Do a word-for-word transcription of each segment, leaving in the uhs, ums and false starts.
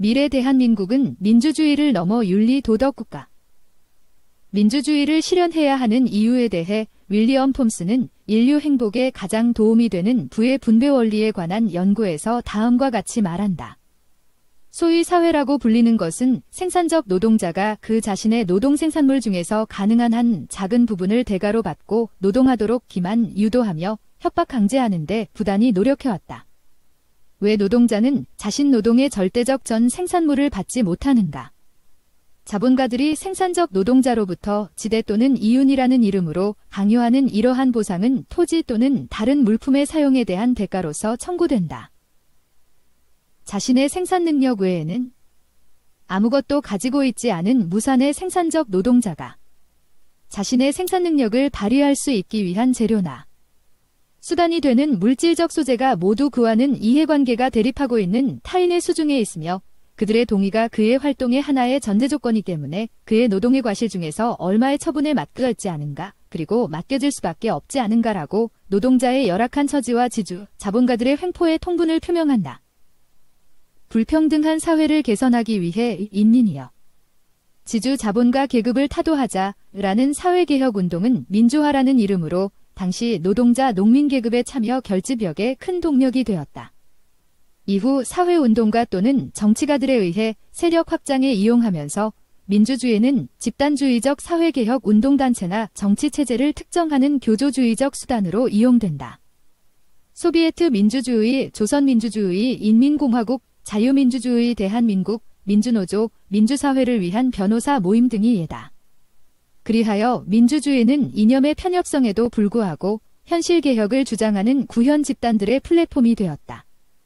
미래 대한민국은 민주주의를 넘어 윤리 도덕 국가. 민주주의를 실현해야 하는 이유에 대해 윌리엄 톰슨은 인류 행복에 가장 도움이 되는 부의 분배 원리에 관한 연구에서 다음과 같이 말한다. 소위 사회라고 불리는 것은 생산적 노동자가 그 자신의 노동 생산물 중에서 가능한 한 작은 부분을 대가로 받고 노동하도록 기만, 유도하며 협박 강제하는 데 부단히 노력해왔다. 왜 노동자는 자신 노동의 절대적 전 생산물을 받지 못하는가? 자본가들이 생산적 노동자로부터 지대 또는 이윤이라는 이름으로 강요하는 이러한 보상은 토지 또는 다른 물품의 사용에 대한 대가로서 청구된다. 자신의 생산 능력 외에는 아무것도 가지고 있지 않은 무산의 생산적 노동자가 자신의 생산 능력을 발휘할 수 있기 위한 재료나 수단이 되는 물질적 소재가 모두 그와는 이해관계가 대립하고 있는 타인의 수중에 있으며 그들의 동의가 그의 활동의 하나의 전제 조건이기 때문에 그의 노동의 과실 중에서 얼마의 처분에 맡겨있지 않은가, 그리고 맡겨질 수밖에 없지 않은가라고 노동자의 열악한 처지와 지주, 자본가들의 횡포의 통분을 표명한다. 불평등한 사회를 개선하기 위해 인민이여 지주 자본가 계급을 타도하자라는 사회개혁운동은 민주화라는 이름으로 당시 노동자 농민 계급의 참여 결집력에 큰 동력이 되었다. 이후 사회운동가 또는 정치가들에 의해 세력 확장에 이용하면서 민주주의는 집단주의적 사회개혁 운동단체나 정치체제를 특정하는 교조주의적 수단으로 이용된다. 소비에트 민주주의, 조선민주주의, 인민공화국, 자유민주주의 대한민국, 민주노조, 민주사회를 위한 변호사 모임 등이 예다. 그리하여 민주주의는 이념의 편협성에도 불구하고 현실개혁을 주장하는 구현 집단들의 플랫폼이 되었다.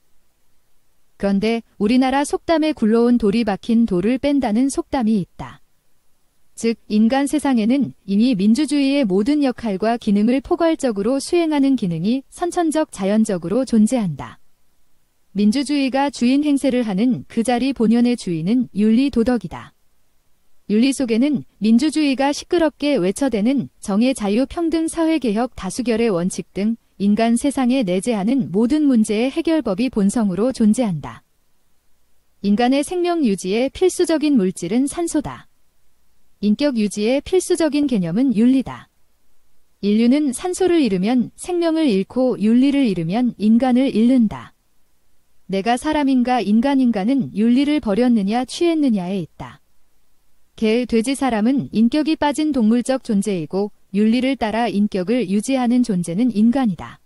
그런데 우리나라 속담에 굴러온 돌이 박힌 돌을 뺀다는 속담이 있다. 즉, 인간 세상에는 이미 민주주의의 모든 역할과 기능을 포괄적으로 수행하는 기능이 선천적 자연적으로 존재한다. 민주주의가 주인 행세를 하는 그 자리 본연의 주인은 윤리 도덕이다. 윤리 속에는 민주주의가 시끄럽게 외쳐대는 정의, 자유, 평등, 사회개혁, 다수결의 원칙 등 인간 세상에 내재하는 모든 문제의 해결법이 본성으로 존재한다. 인간의 생명 유지에 필수적인 물질은 산소다. 인격 유지에 필수적인 개념은 윤리다. 인류는 산소를 잃으면 생명을 잃고 윤리를 잃으면 인간을 잃는다. 내가 사람인가 인간인가는 윤리를 버렸느냐 취했느냐에 있다. 개, 돼지, 사람은 인격이 빠진 동물적 존재이고 윤리를 따라 인격을 유지하는 존재는 인간이다.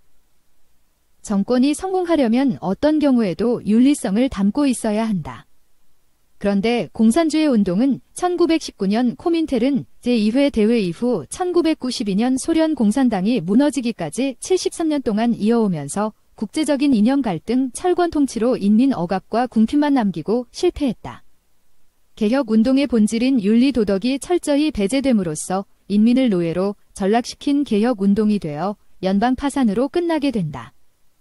정권이 성공하려면 어떤 경우에도 윤리성을 담고 있어야 한다. 그런데 공산주의 운동은 천구백십구 년 코민텔은 제이 회 대회 이후 천구백구십이 년 소련 공산당이 무너지기까지 칠십삼 년 동안 이어오면서 국제적인 이념 갈등, 철권 통치로 인민 억압과 궁핍만 남기고 실패했다. 개혁운동의 본질인 윤리 도덕이 철저히 배제됨으로써 인민을 노예로 전락시킨 개혁운동이 되어 연방 파산으로 끝나게 된다.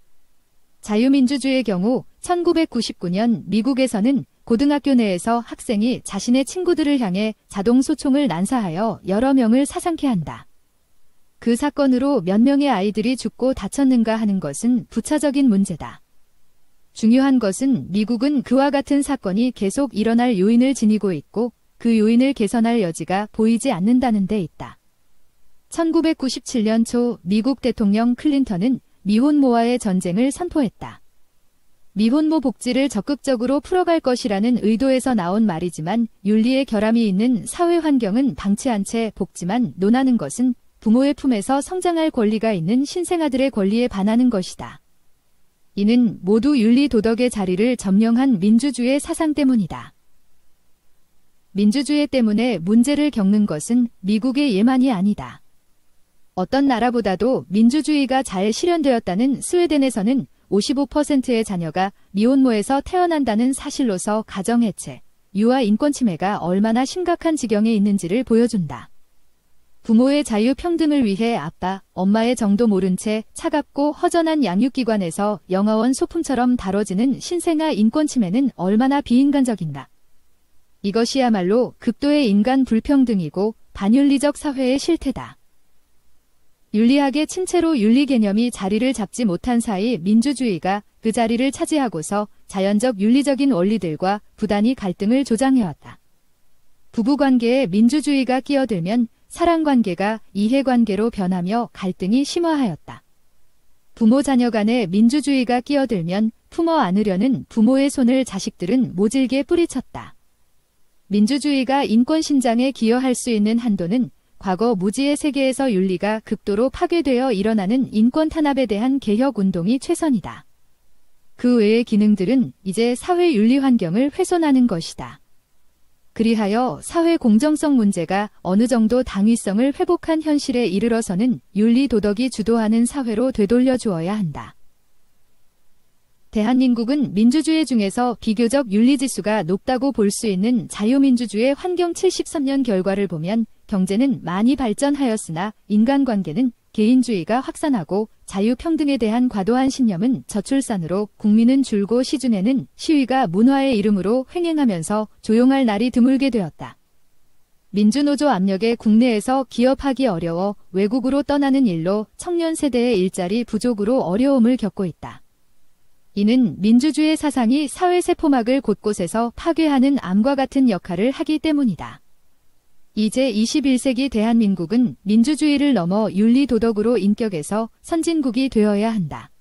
자유민주주의의 경우 천구백구십구 년 미국에서는 고등학교 내에서 학생이 자신의 친구들을 향해 자동소총을 난사하여 여러 명을 사상케 한다. 그 사건으로 몇 명의 아이들이 죽고 다쳤는가 하는 것은 부차적인 문제다. 중요한 것은 미국은 그와 같은 사건이 계속 일어날 요인을 지니고 있고 그 요인을 개선할 여지가 보이지 않는다는 데 있다. 천구백구십칠 년 초 미국 대통령 클린턴은 미혼모와의 전쟁을 선포했다. 미혼모 복지를 적극적으로 풀어갈 것이라는 의도에서 나온 말이지만 윤리의 결함이 있는 사회 환경은 방치한 채 복지만 논하는 것은 부모의 품에서 성장할 권리가 있는 신생아들의 권리에 반하는 것이다. 이는 모두 윤리 도덕의 자리를 점령한 민주주의 사상 때문이다. 민주주의 때문에 문제를 겪는 것은 미국의 예만이 아니다. 어떤 나라보다도 민주주의가 잘 실현되었다는 스웨덴에서는 오십오 퍼센트의 자녀가 미혼모에서 태어난다는 사실로서 가정해체, 유아 인권 침해가 얼마나 심각한 지경에 있는지를 보여준다. 부모의 자유 평등을 위해 아빠, 엄마의 정도 모른 채 차갑고 허전한 양육기관에서 영아원 소품처럼 다뤄지는 신생아 인권 침해는 얼마나 비인간적인가. 이것이야말로 극도의 인간 불평등이고 반윤리적 사회의 실태다. 윤리학의 침체로 윤리 개념이 자리를 잡지 못한 사이 민주주의가 그 자리를 차지하고서 자연적 윤리적인 원리들과 부단히 갈등을 조장해왔다. 부부관계에 민주주의가 끼어들면 사랑관계가 이해관계로 변하며 갈등이 심화하였다. 부모 자녀 간에 민주주의가 끼어들면 품어 안으려는 부모의 손을 자식들은 모질게 뿌리쳤다. 민주주의가 인권 신장에 기여할 수 있는 한도는 과거 무지의 세계에서 윤리가 극도로 파괴되어 일어나는 인권 탄압에 대한 개혁 운동이 최선이다. 그 외의 기능들은 이제 사회 윤리 환경을 훼손하는 것이다. 그리하여 사회 공정성 문제가 어느 정도 당위성을 회복한 현실에 이르러서는 윤리 도덕이 주도하는 사회로 되돌려 주어야 한다. 대한민국은 민주주의 중에서 비교적 윤리지수가 높다고 볼 수 있는 자유민주주의 환경 칠십삼 년 결과를 보면 경제는 많이 발전하였으나 인간관계는 개인주의가 확산하고 자유평등에 대한 과도한 신념은 저출산으로 국민은 줄고 시중에는 시위가 문화의 이름으로 횡행하면서 조용할 날이 드물게 되었다. 민주노조 압력에 국내에서 기업하기 어려워 외국으로 떠나는 일로 청년 세대의 일자리 부족으로 어려움을 겪고 있다. 이는 민주주의 사상이 사회 세포막을 곳곳에서 파괴하는 암과 같은 역할을 하기 때문이다. 이제 이십일 세기 대한민국은 민주주의를 넘어 윤리 도덕으로 인격에서 선진국이 되어야 한다.